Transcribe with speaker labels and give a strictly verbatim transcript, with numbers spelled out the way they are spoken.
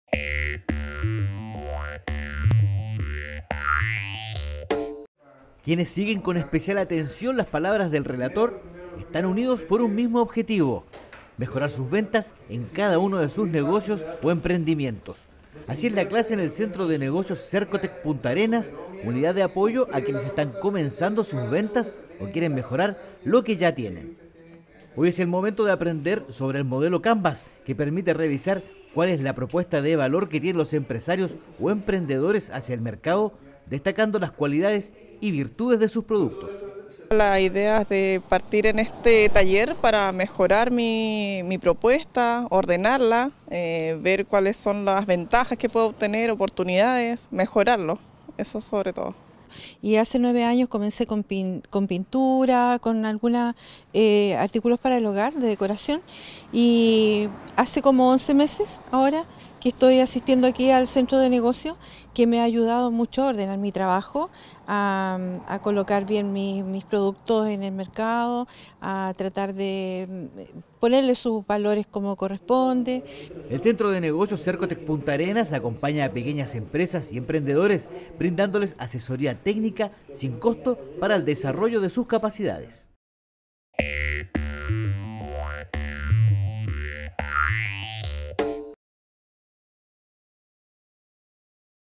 Speaker 1: Quienes siguen con especial atención las palabras del relator están unidos por un mismo objetivo: mejorar sus ventas en cada uno de sus negocios o emprendimientos. Así es la clase en el Centro de Negocios Cercotec Punta Arenas, unidad de apoyo a quienes están comenzando sus ventas o quieren mejorar lo que ya tienen. Hoy es el momento de aprender sobre el modelo Canvas, que permite revisar cuál es la propuesta de valor que tienen los empresarios o emprendedores hacia el mercado, destacando las cualidades y virtudes de sus productos.
Speaker 2: La idea es de partir en este taller para mejorar mi, mi propuesta, ordenarla, eh, ver cuáles son las ventajas que puedo obtener, oportunidades, mejorarlo, eso sobre todo.
Speaker 3: Y hace nueve años comencé con, pin, con pintura, con algunos eh, artículos para el hogar, de decoración, y hace como once meses ahora que estoy asistiendo aquí al centro de negocio, que me ha ayudado mucho a ordenar mi trabajo, a, a colocar bien mis, mis productos en el mercado, a tratar de ponerle sus valores como corresponde.
Speaker 1: El Centro de Negocios Cercotec Punta Arenas acompaña a pequeñas empresas y emprendedores, brindándoles asesoría técnica sin costo para el desarrollo de sus capacidades.